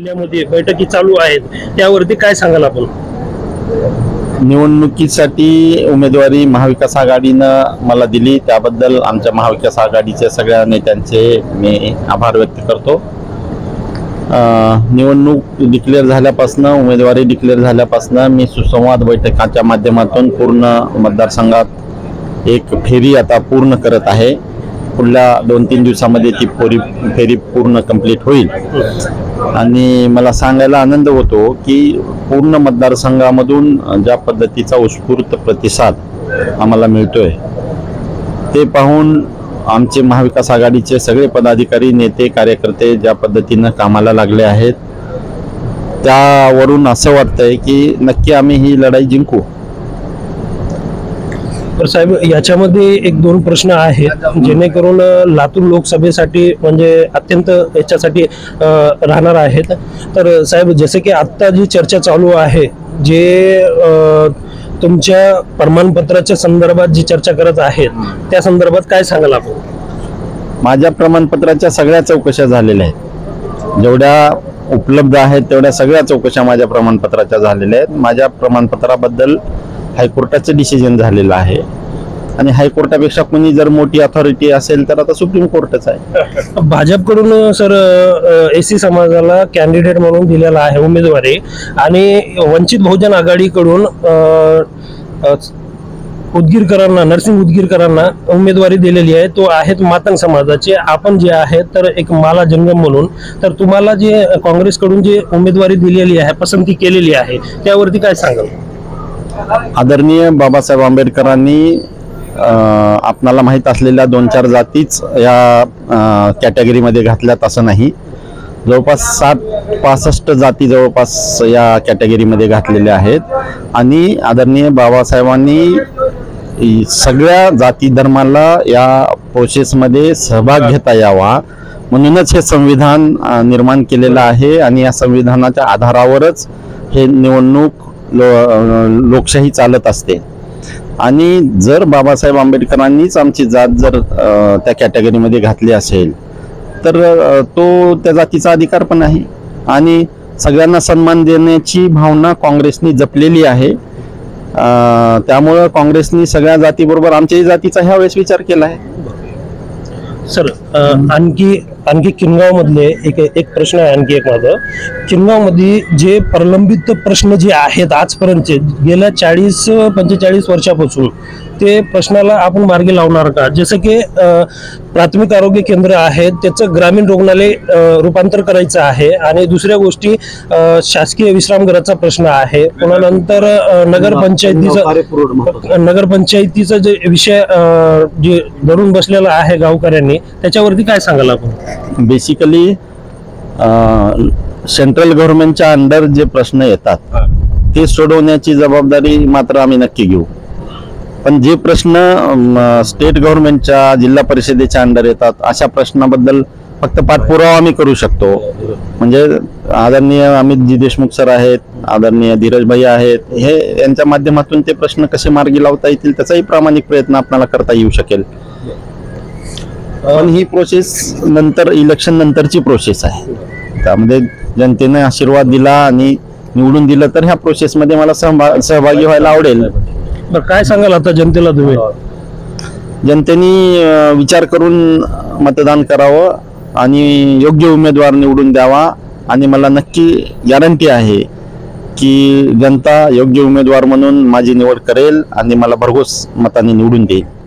जिल्ह्यामध्ये बैठकी चालू आहेत, त्यावरती काय सांगाल आपण? निवडणुकीसाठी उमेदवारी महाविकास आघाडीनं मला दिली, त्याबद्दल आमच्या महाविकास आघाडीच्या सगळ्या नेत्यांचे मी आभार व्यक्त करतो. निवडणूक डिक्लेअर झाल्यापासून, उमेदवारी डिक्लेअर झाल्यापासून मी सुसंवाद बैठकांच्या माध्यमातून पूर्ण मतदारसंघात एक फेरी आता पूर्ण करत आहे. पुढल्या 2-3 दिवसामध्ये ती फेरी पूर्ण कंप्लीट होईल. आणि मला सांगायला आनंद होतो की पूर्ण मतदारसंघामधून ज्या पद्धतीचा उत्स्फूर्त प्रतिसाद आम्हाला मिळतोय ते पाहून आमचे महाविकास आघाडीचे सगळे पदाधिकारी, नेते, कार्यकर्ते ज्या पद्धतीनं कामाला लागले आहेत, त्यावरून असं वाटतंय की नक्की आम्ही ही लढाई जिंकू. तर साहेब, याच्यामध्ये 1-2 प्रश्न आहेत जेणेकरून लातूर लोकसभेसाठी म्हणजे अत्यंत याच्यासाठी राहणार आहेत. तर साहेब, जसे की आत्ता जी चर्चा चालू आहे, जे तुमच्या प्रमाणपत्राच्या संदर्भात जी चर्चा करत आहेत, त्या संदर्भात काय सांगाल आपण? माझ्या प्रमाणपत्राच्या सगळ्या चौकशा झालेल्या आहेत. जेवढ्या उपलब्ध आहेत तेवढ्या सगळ्या चौकशा माझ्या प्रमाणपत्राच्या झालेल्या आहेत. माझ्या प्रमाणपत्राबद्दल हायकोर्टाचं डिसिजन झालेलं आहे आणि हायकोर्टापेक्षा कोणी जर मोठी अथॉरिटी असेल तर आता सुप्रीम कोर्टच आहे. भाजपकडून सर एसी समाजाला कॅन्डिडेट म्हणून दिलेला आहे उमेदवारी, आणि वंचित बहुजन आघाडीकडून नरसिंग उदगीरकरांना उमेदवारी दिलेली आहे. तो आहेत मातंग समाजाचे. आपण जे आहे तर एक माला जंगम म्हणून, तर तुम्हाला जे काँग्रेसकडून जे उमेदवारी दिलेली आहे, पसंती केलेली आहे, त्यावरती काय सांगाल? आदरणीय बाबासाहेब आंबेडकरांनी आपणाला माहीत असलेल्या 2-4 जातीच या कॅटेगरीमध्ये घातल्यात असं नाही. जवळपास 60-65 जाती जवळपास या कॅटेगरीमध्ये घातलेल्या आहेत. आणि आदरणीय बाबासाहेबांनी सगळ्या जाती धर्माला या प्रोसेसमध्ये सहभाग घेता यावा म्हणूनच हे संविधान निर्माण केलेलं आहे. आणि या संविधानाच्या आधारावरच हे लोकशाही चालत असते. आणि जर बाबासाहेब आंबेडकरांनीच आमची जात जर त्या कॅटेगरीमध्ये घातली असेल तर तो त्या जातीचा अधिकार पण आहे. आणि सगळ्यांना सन्मान देण्याची भावना काँग्रेसनी जपलेली आहे. त्यामुळं काँग्रेसनी सगळ्या जातीबरोबर आमच्याही जातीचा ह्या वेळेस विचार केला आहे. सर, आणखी किनगाव मधले एक प्रश्न आहे. आणखी एक माझं, किनगाव मध्ये जे प्रलंबित प्रश्न जे आहेत आजपर्यंतचे गेल्या 40-45 वर्षापासून, ते प्रश्नाला आपण मार्गी लावणार का? जसं की प्राथमिक आरोग्य केंद्र आहे, त्याचं ग्रामीण रुग्णालय रूपांतर करायचं आहे. आणि दुसऱ्या गोष्टी, शासकीय विश्रामगृहाचा प्रश्न आहे. पुन्हा नंतर नगरपंचायतीचा जे विषय जे धरून बसलेला आहे गावकऱ्यांनी, त्याच्यावरती काय सांगाल आपण? बेसिकली सेंट्रल गव्हर्नमेंटच्या अंडर जे प्रश्न येतात ते सोडवण्याची जबाबदारी मात्र आम्ही नक्की घेऊ. पण जे प्रश्न स्टेट गव्हर्नमेंटच्या, जिल्हा परिषदेच्या अंडर येतात, अशा प्रश्नाबद्दल फक्त पाठपुरावा आम्ही करू शकतो. म्हणजे आदरणीय अमितजी देशमुख सर आहेत, आदरणीय धीरजभाई आहेत, हे यांच्या माध्यमातून ते प्रश्न कसे मार्गी लावता येतील त्याचाही प्रामाणिक प्रयत्न आपल्याला करता येऊ शकेल. पण ही प्रोसेस नंतर, इलेक्शन नंतरची प्रोसेस आहे. त्यामध्ये जनतेने आशीर्वाद दिला आणि निवडून दिलं तर ह्या प्रोसेसमध्ये मला सहभागी व्हायला आवडेल. काय सांगाल आता जनतेला तुम्ही? जनतेने विचार करून मतदान करावं आणि योग्य उमेदवार निवडून द्यावा. आणि मला नक्की गॅरंटी आहे की जनता योग्य उमेदवार म्हणून माझी निवड करेल आणि मला भरघोस मताने निवडून देईल.